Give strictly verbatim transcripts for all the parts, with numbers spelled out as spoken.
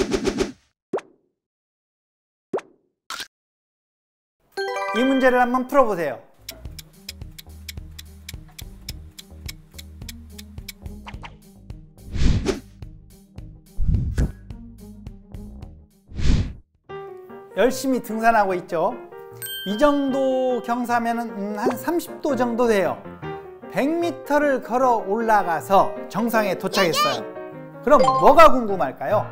이 문제를 한번 풀어보세요. 열심히 등산하고 있죠. 이 정도 경사면은 음, 한 삼십 도 정도 돼요. 백 미터를 걸어 올라가서 정상에 도착했어요. 그럼 뭐가 궁금할까요?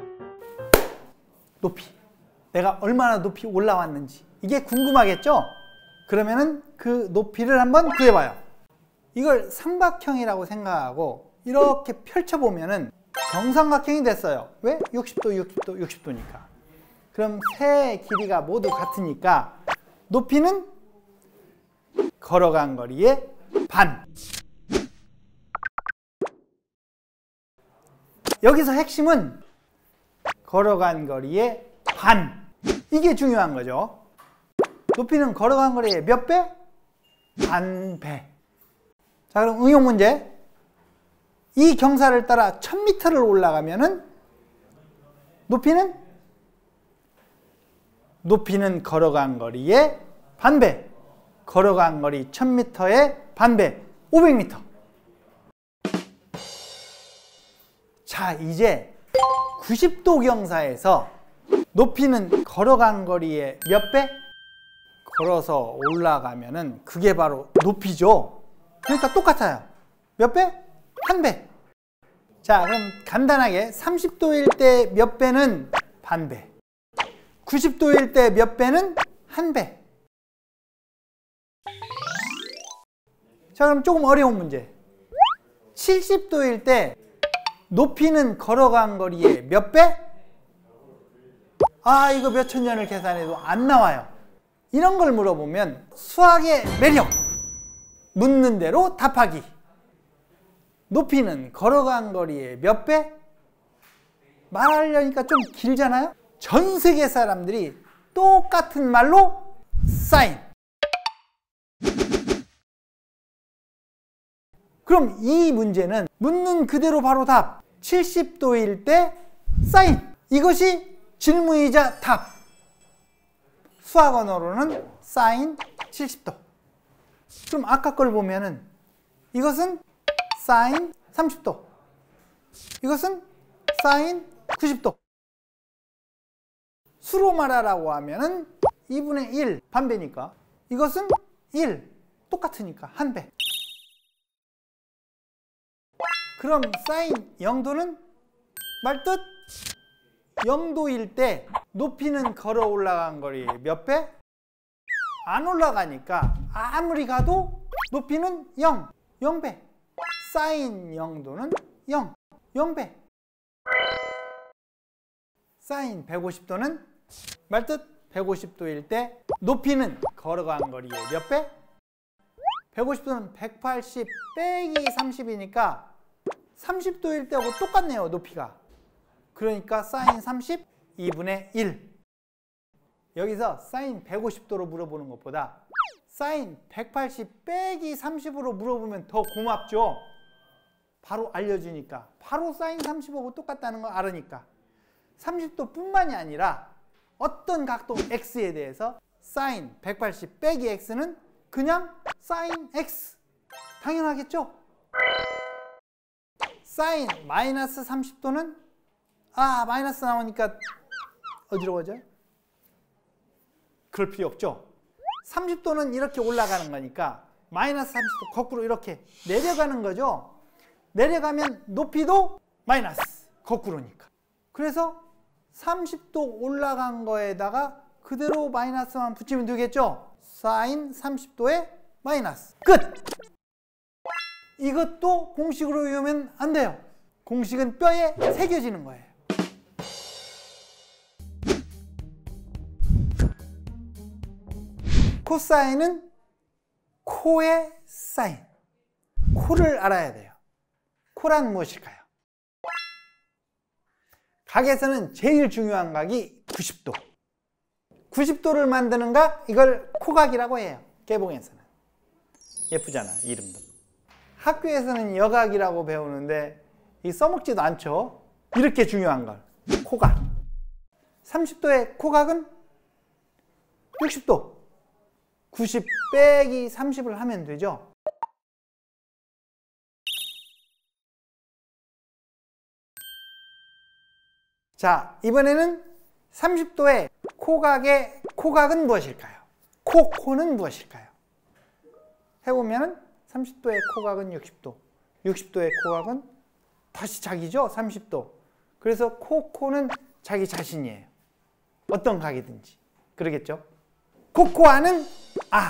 높이. 내가 얼마나 높이 올라왔는지. 이게 궁금하겠죠? 그러면은 그 높이를 한번 구해봐요. 이걸 삼각형이라고 생각하고 이렇게 펼쳐보면은 정삼각형이 됐어요. 왜? 육십 도, 육십 도, 육십 도니까. 그럼 세 길이가 모두 같으니까 높이는 걸어간 거리의 반. 여기서 핵심은 걸어간 거리의 반. 이게 중요한 거죠. 높이는 걸어간 거리의 몇 배? 반배. 자, 그럼 응용 문제. 이 경사를 따라 천 미터를 올라가면은 높이는? 높이는 걸어간 거리의 반배. 걸어간 거리 천 미터의 반배. 오백 미터. 자, 이제 구십 도 경사에서 높이는 걸어간 거리의 몇 배? 걸어서 올라가면은 그게 바로 높이죠. 그러니까 똑같아요. 몇 배? 한 배. 자, 그럼 간단하게 삼십 도일 때 몇 배는 반배, 구십 도일 때 몇 배는 한 배. 자, 그럼 조금 어려운 문제. 칠십 도일 때 높이는 걸어간 거리의 몇 배? 아, 이거 몇천 년을 계산해도 안 나와요. 이런 걸 물어보면 수학의 매력. 묻는 대로 답하기. 높이는 걸어간 거리의 몇 배? 말하려니까 좀 길잖아요? 전 세계 사람들이 똑같은 말로 사인. 그럼 이 문제는 묻는 그대로 바로 답. 칠십 도일 때 사인. 이것이 질문이자 답. 수학 언어로는 사인 칠십 도. 그럼 아까 걸 보면은 이것은 사인 삼십 도. 이것은 사인 구십 도. 수로 말하라고 하면은 이분의 일 반배니까 이것은 일 똑같으니까 한 배. 그럼 사인 영 도는 말뜻 영 도일 때 높이는 걸어 올라간 거리 몇 배? 안 올라가니까 아무리 가도 높이는 영, 영 배. 사인 영 도는 영, 영 배. 사인 백오십 도는 말뜻 백오십 도일 때 높이는 걸어간 거리의 몇 배? 백오십 도는 백팔십 빼기 삼십이니까 삼십 도일 때하고 똑같네요, 높이가. 그러니까 사인 삼십 이분의 일. 여기서 사인 백오십 도로 물어보는 것보다 사인 백팔십 빼기 삼십으로 물어보면 더 고맙죠. 바로 알려주니까. 바로 사인 삼십하고 똑같다는 걸 알으니까. 삼십 도 뿐만이 아니라 어떤 각도 x에 대해서 사인 백팔십 빼기 x는 그냥 사인 x. 당연하겠죠? 사인 마이너스 삼십 도는 아, 마이너스 나오니까 어디로 가죠? 그럴 필요 없죠. 삼십 도는 이렇게 올라가는 거니까 마이너스 삼십 도 거꾸로 이렇게 내려가는 거죠. 내려가면 높이도 마이너스 거꾸로니까. 그래서 삼십 도 올라간 거에다가 그대로 마이너스만 붙이면 되겠죠. 사인 삼십 도에 마이너스. 끝! 이것도 공식으로 외우면 안 돼요. 공식은 뼈에 새겨지는 거예요. 코사인은 코의 사인. 코를 알아야 돼요. 코란 무엇일까요? 각에서는 제일 중요한 각이 구십 도. 구십 도를 만드는 각, 이걸 코각이라고 해요. 개봉에서는. 예쁘잖아, 이름도. 학교에서는 여각이라고 배우는데 이 써먹지도 않죠. 이렇게 중요한 걸. 코각. 삼십 도의 코각은 육십 도. 구십 빼기 삼십을 하면 되죠. 자, 이번에는 삼십 도의 코각의 코각은 무엇일까요? 코, 코는 무엇일까요? 해보면 삼십 도의 코각은 육십 도, 육십 도의 코각은 다시 자기죠? 삼십 도. 그래서 코, 코는 자기 자신이에요. 어떤 각이든지. 그러겠죠? 코코아는 아.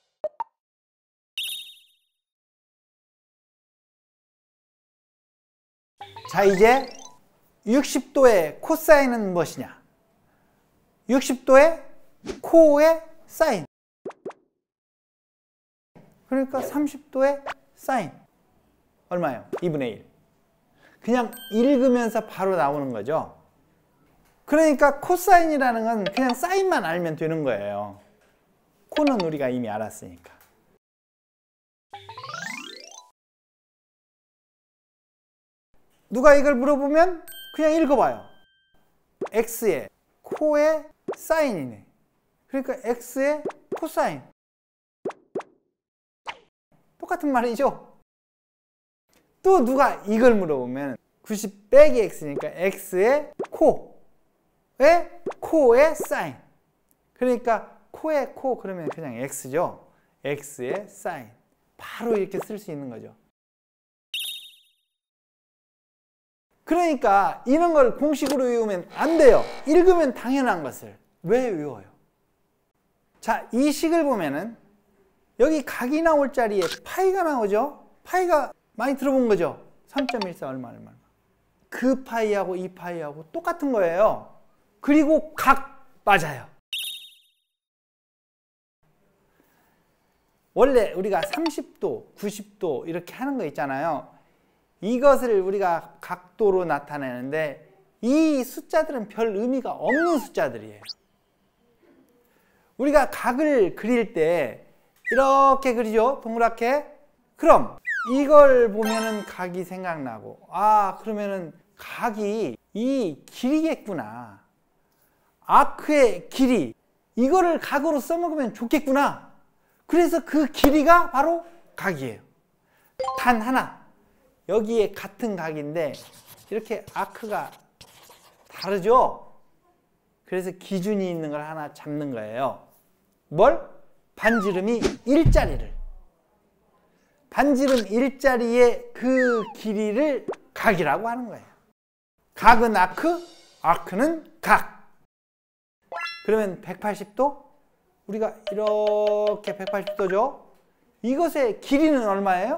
자, 이제 육십 도의 코사인은 무엇이냐? 육십 도의 코의 사인. 그러니까 삼십 도의 사인. 얼마예요? 이분의 일. 그냥 읽으면서 바로 나오는 거죠. 그러니까 코사인이라는 건 그냥 사인만 알면 되는 거예요. 코는 우리가 이미 알았으니까. 누가 이걸 물어보면 그냥 읽어봐요. x의 코의 사인이네. 그러니까 x의 코사인. 똑같은 말이죠. 또 누가 이걸 물어보면 구십 빼기 x니까 x의 코의 코의 사인. 그러니까 코의 코 그러면 그냥 x죠. x의 사인. 바로 이렇게 쓸 수 있는 거죠. 그러니까 이런 걸 공식으로 외우면 안 돼요. 읽으면 당연한 것을 왜 외워요? 자, 이 식을 보면은 여기 각이 나올 자리에 파이가 나오죠? 파이가 많이 들어본 거죠? 삼 점 일사 얼마 얼마. 그 파이하고 이 파이하고 똑같은 거예요. 그리고 각 맞아요. 원래 우리가 삼십 도, 구십 도 이렇게 하는 거 있잖아요. 이것을 우리가 각도로 나타내는데 이 숫자들은 별 의미가 없는 숫자들이에요. 우리가 각을 그릴 때 이렇게 그리죠? 동그랗게. 그럼 이걸 보면은 각이 생각나고, 아, 그러면은 각이 이 길이겠구나. 아크의 길이. 이거를 각으로 써먹으면 좋겠구나. 그래서 그 길이가 바로 각이에요. 단 하나. 여기에 같은 각인데 이렇게 아크가 다르죠? 그래서 기준이 있는 걸 하나 잡는 거예요. 뭘? 반지름이 일자리를. 반지름 일자리의 그 길이를 각이라고 하는 거예요. 각은 아크, 아크는 각. 그러면 백팔십 도? 우리가 이렇게 백팔십 도죠? 이것의 길이는 얼마예요?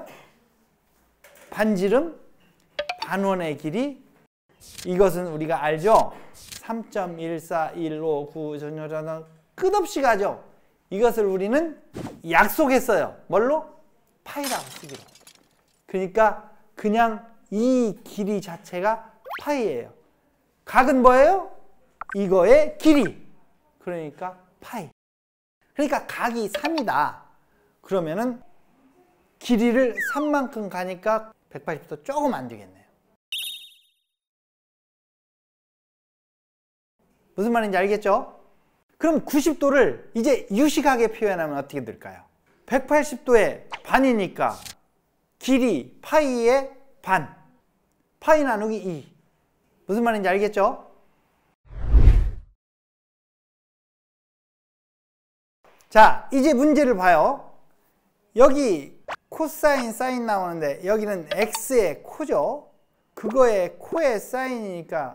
반지름, 반원의 길이. 이것은 우리가 알죠? 삼 점 일사일오구 전혀전혀 끝없이 가죠? 이것을 우리는 약속했어요. 뭘로? 파이라고 쓰기로. 그러니까 그냥 이 길이 자체가 파이예요. 각은 뭐예요? 이거의 길이. 그러니까 파이. 그러니까 각이 삼이다. 그러면은 길이를 삼만큼 가니까 백팔십 도 조금 안 되겠네요. 무슨 말인지 알겠죠? 그럼 구십 도를 이제 유식하게 표현하면 어떻게 될까요? 백팔십 도의 반이니까 길이 파이의 반. 파이 나누기 이. 무슨 말인지 알겠죠? 자, 이제 문제를 봐요. 여기 코사인, 사인 나오는데 여기는 x의 코죠. 그거의 코의 사인이니까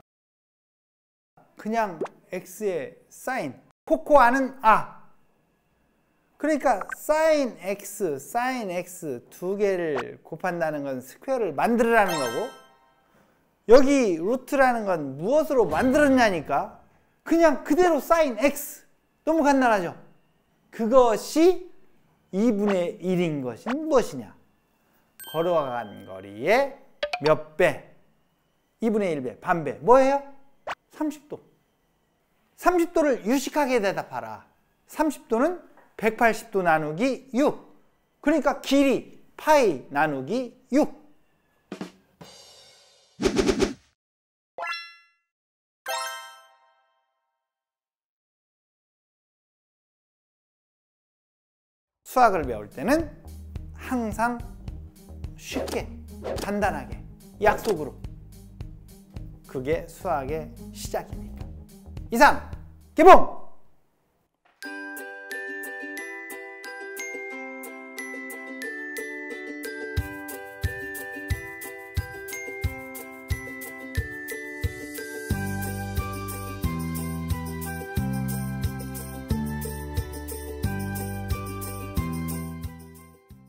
그냥 x의 사인. 코코아는 아. 그러니까 사인 x, 사인 x 두 개를 곱한다는 건 스퀘어를 만들으라는 거고, 여기 루트라는 건 무엇으로 만들었냐니까 그냥 그대로 사인 x. 너무 간단하죠? 그것이 이분의 일인 것은 무엇이냐? 걸어간 거리의 몇 배? 이분의 일 배, 반배. 뭐예요? 삼십 도. 삼십 도를 유식하게 대답하라. 삼십 도는 백팔십 도 나누기 육. 그러니까 길이 파이 나누기 육. 수학을 배울 때는 항상 쉽게, 간단하게, 약속으로. 그게 수학의 시작입니다. 이상, 개봉!